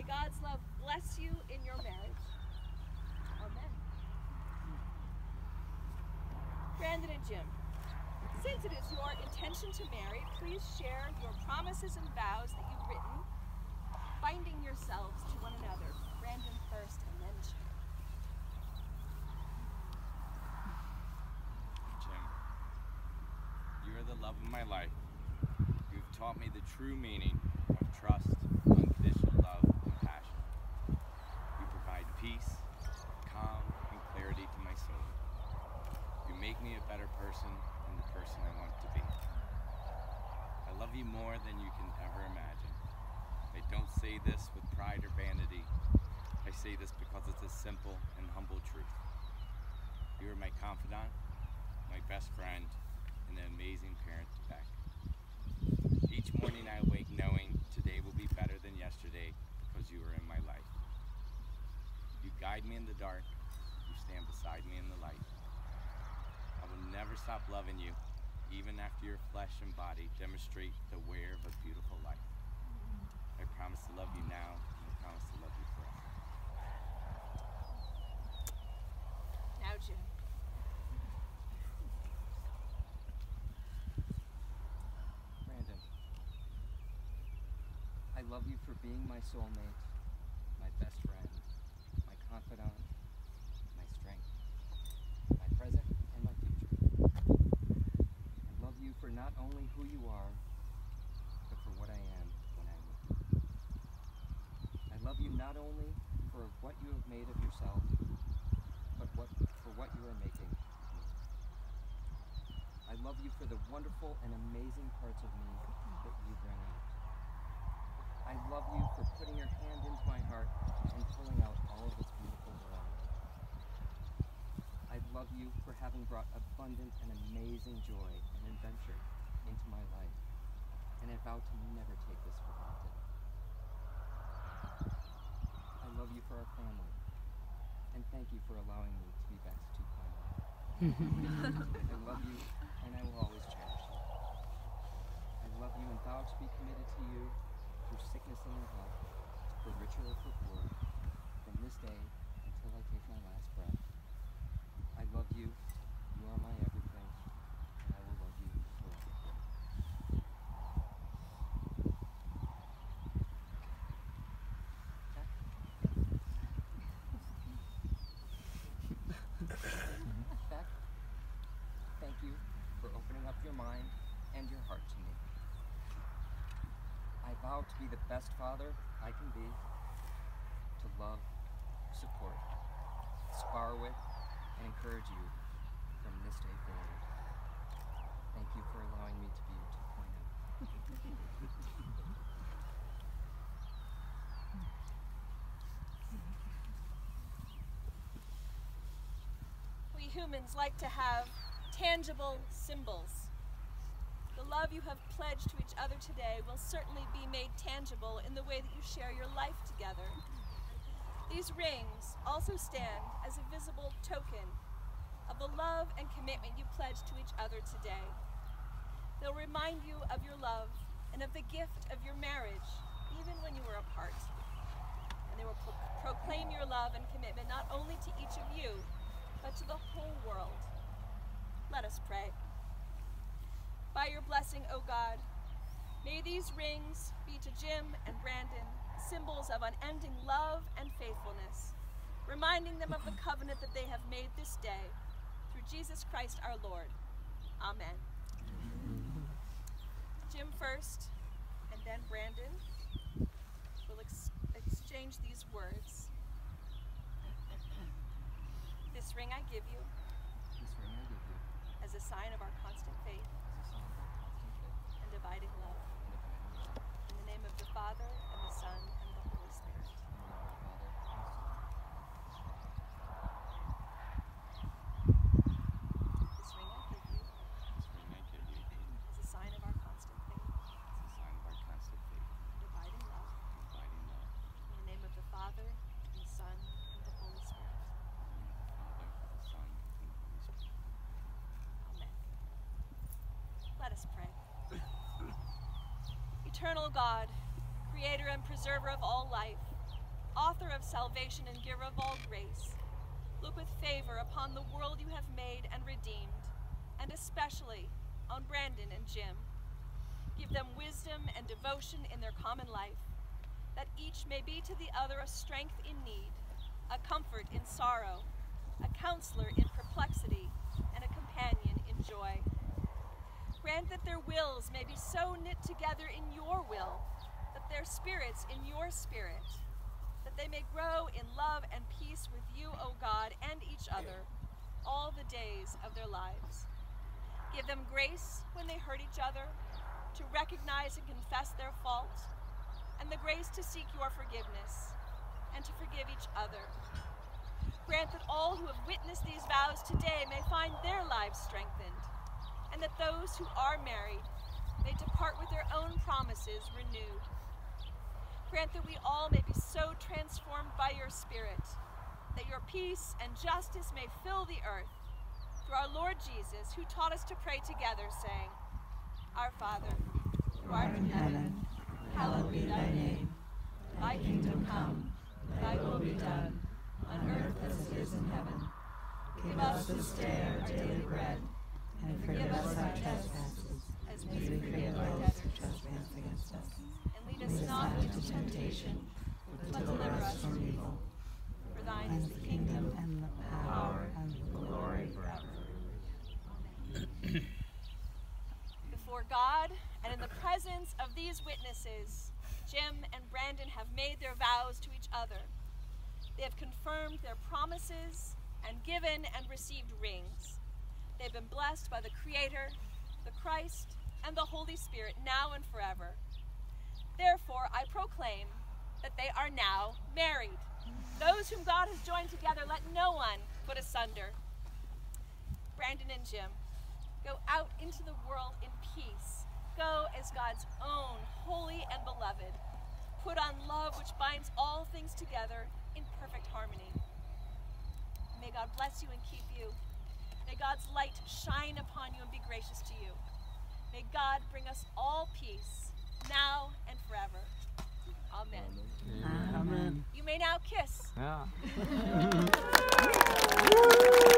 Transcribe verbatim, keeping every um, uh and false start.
God's love bless you in your marriage. Amen. Brandon and Jim, since it is your intention to marry, please share your promises and vows that you've written, binding yourselves to one another. Brandon first and then Jim. Jim, you are the love of my life. You've taught me the true meaning of trust, unconditional love, and passion. You provide peace, calm, and clarity to my soul. You make me a better person than the person I want to be. I love you more than you can ever imagine. I don't say this with pride or vanity. I say this because it's a simple and humble truth. You are my confidant, my best friend, and an amazing parent to Beck. Each morning I awake knowing today will be better than yesterday because you are in my life. You guide me in the dark. You stand beside me in the light. I will never stop loving you, even after your flesh and body demonstrate the wear of a beautiful life. I promise to love you now, and I promise to love you forever. Now, Jim. Brandon, I love you for being my soulmate, my best friend, my confidant, my strength, my present and my future. I love you for not only who you are, but for what I am when I'm with you. I love you not only for what you have made of yourself, but what, for what you are making of me. I love you for the wonderful and amazing parts of me that you bring out. I love you for putting your hand into my heart and pulling out all of its beautiful variety. I love you for having brought abundant and amazing joy and adventure into my life, and I vow to never take this for granted. I love you for our family, and thank you for allowing me to be Beck's two kind. I love you, and I will always cherish you. I love you and vow to be committed to you through sickness and in health, for richer or for poor, from this day until I take my last breath. I love you, you are my everything, and I will love you forever. Beck, thank you for opening up your mind and your heart to me. I vow to be the best father I can be, to love, support, spar with, and encourage you from this day forward. Thank you for allowing me to be your two point oh. We humans like to have tangible symbols. The love you have pledged to each other today will certainly be made tangible in the way that you share your life together. These rings also stand as a visible token of the love and commitment you pledged to each other today. They'll remind you of your love and of the gift of your marriage, even when you were apart. And they will pro proclaim your love and commitment not only to each of you, but to the whole world. Let us pray. By your blessing, O God, may these rings be to Jim and Brandon symbols of unending love and faithfulness, reminding them of the covenant that they have made this day, through Jesus Christ our Lord. Amen. Jim first, and then Brandon will ex exchange these words. This ring I give you, This ring I give you, as a sign of our constant faith as a sign of our constant faith and abiding love. and abiding love. In the name of the Father, and the Son, and the Holy Spirit. In the name of the Father, and the Son, and the Holy Spirit. This ring I give you, This ring I give you as a sign of our constant faith is a sign of our constant faith and abiding love. and abiding love. In the name of the Father, and the Son, and the Holy Spirit. In the name of the Father, the Son, and the Holy Spirit. Amen. Let us pray. Eternal God, creator and preserver of all life, author of salvation and giver of all grace, look with favor upon the world you have made and redeemed, and especially on Brandon and Jim. Give them wisdom and devotion in their common life, that each may be to the other a strength in need, a comfort in sorrow, a counselor in perplexity, and a companion in joy. Grant that their wills may be so knit together in your will, that their spirits in your spirit, that they may grow in love and peace with you, O God, and each other, all the days of their lives. Give them grace when they hurt each other, to recognize and confess their fault, and the grace to seek your forgiveness, and to forgive each other. Grant that all who have witnessed these vows today may find their lives strengthened, and that those who are married may depart with their own promises renewed. Grant that we all may be so transformed by your Spirit, that your peace and justice may fill the earth, through our Lord Jesus, who taught us to pray together, saying, Our Father, who art in heaven, hallowed be thy name. Thy kingdom come, thy will be done, on earth as it is in heaven. Give us this day our daily bread, and forgive us our trespasses, as we forgive our debtors who trespass against us. And lead us not into temptation, but deliver us from evil. For thine is the kingdom, and the power, and the glory forever. Before God and in the presence of these witnesses, Jim and Brandon have made their vows to each other. They have confirmed their promises and given and received rings. They've been blessed by the Creator, the Christ, and the Holy Spirit now and forever. Therefore, I proclaim that they are now married. Those whom God has joined together, let no one put asunder. Brandon and Jim, go out into the world in peace. Go as God's own, holy and beloved. Put on love which binds all things together in perfect harmony. May God bless you and keep you. May God's light shine upon you and be gracious to you. May God bring us all peace, now and forever. Amen. Amen. You may now kiss. Yeah.